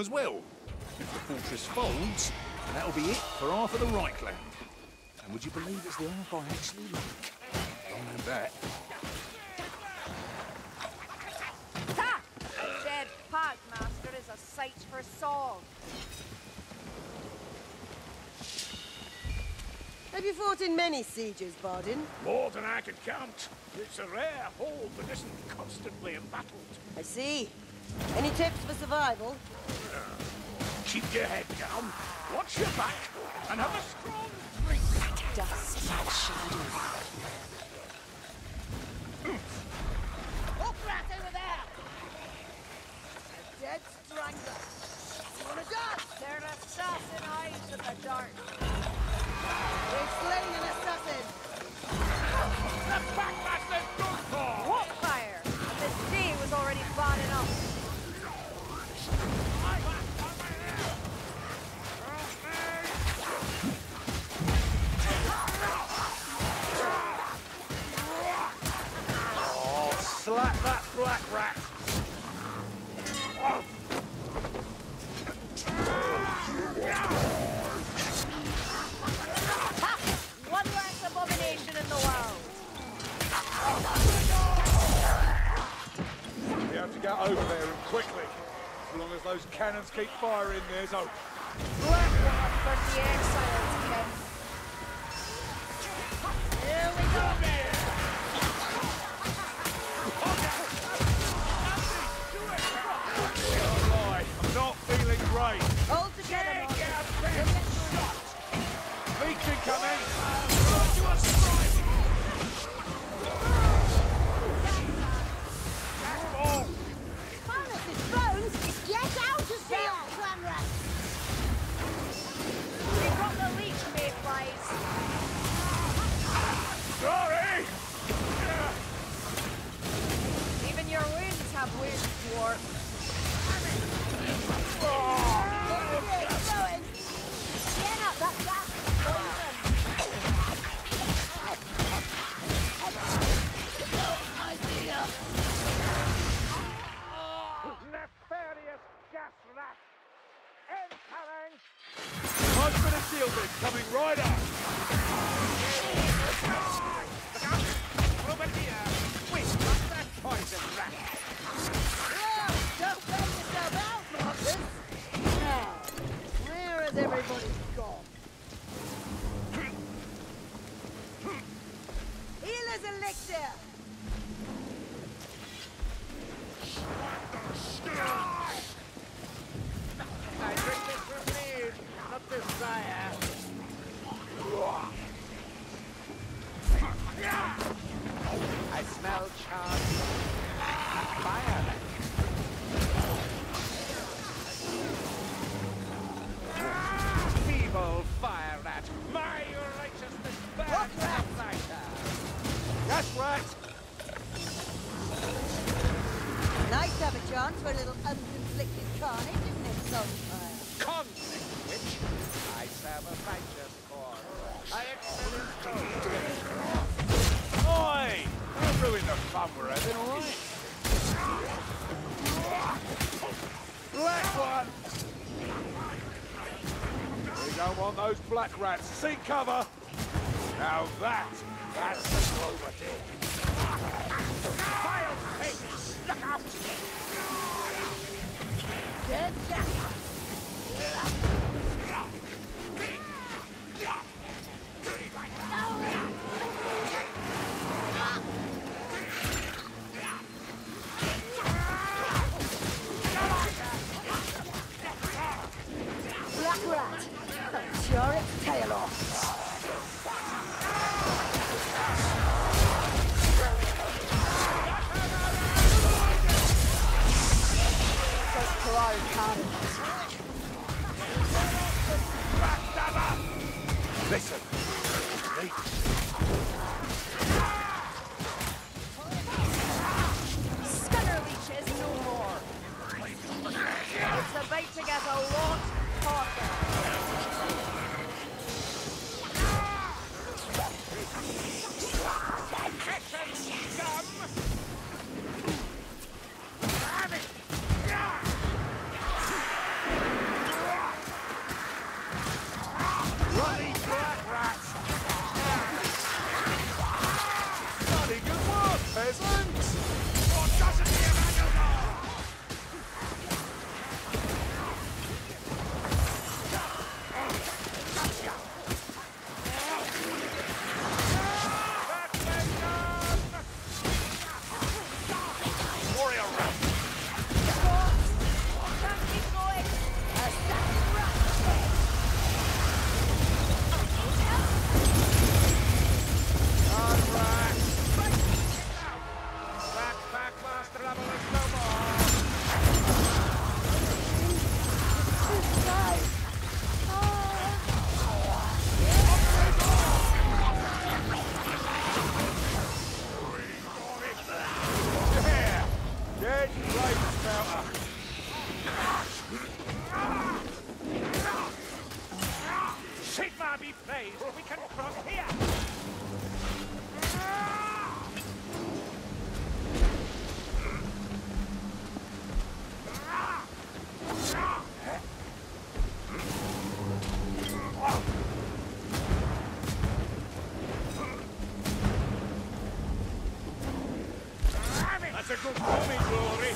as well. If the fortress folds, that'll be it for half of the Reichland. And would you believe it's the half I actually like? Don't know that. Ha! A dead Parkmaster is a sight for song. Have you fought in many sieges, Bardin? More than I can count. It's a rare hold that isn't constantly embattled. I see. Any tips for survival? Keep your head down, watch your back, and have a strong drink. Dust and shadow. Up right over there! A dead strangler. You wanna dance? They're assassin eyes in the dark. We've slain an assassin! The Packmaster's done for! What fire? This day was already bad enough. Oh, slap that black rat! Ha! One less abomination in the world. We have to get over there and quickly. As long as those cannons keep firing, there's hope. Black one for the exiles, Ken. Here we go. Alright, I'm not feeling great. Hold together, Marcus. Leech incoming! Parnas's bones! Get out of here, Clanrat! We've got the leech, mayflies. Sorry! Even your wounds have wounds, dwarf. Get up, that gas poison. Nefarious gas rat! Incoming! Nice bit of shielding coming right up! Over here! Wait, what's that poison rat? Don't let yourself out, Marcus! Now, where has everybody gone? Healer's elixir! I drink this from me, not this fire. I smell charred fire. Feeble fire rat, my righteousness burns that lighter. Gas rat! Nice to have a chance for a little unconflicted carnage, isn't it, Soulfire? Conflict witch. I serve a righteous cause. I excel in code. Oi! Don't ruin the fun we're having, alright? Black one! We don't want those black rats. Seek cover! Now that's the clover dig. Vile things! Look out! Dead gas! Black rat! Sure its tail off! Listen. Scunner leeches no more. It's about to get a lot hotter. any place we can cross here. That's a good bombing, Rory.